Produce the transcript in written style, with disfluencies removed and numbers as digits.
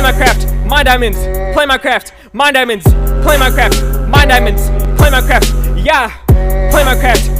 my craft, mine diamonds, play my craft, mine diamonds, play my craft, mine diamonds, play my craft, yeah, play my craft.